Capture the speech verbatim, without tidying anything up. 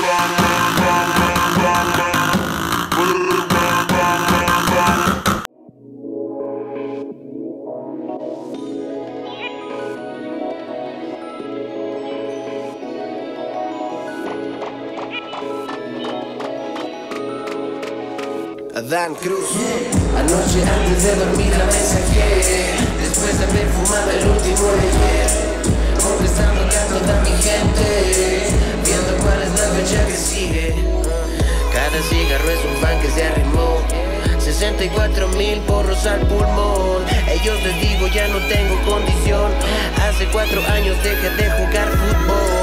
Adán Cruz. Anoche antes de dormir la mensajé, después de haber fumado el último de ayer, contestándole a toda mi gente, viendo cuál es la fecha que sigue. Cada cigarro es un fan que se arrimó, sesenta y cuatro mil porros al pulmón. Ellos les digo ya no tengo condición, hace cuatro años dejé de jugar fútbol.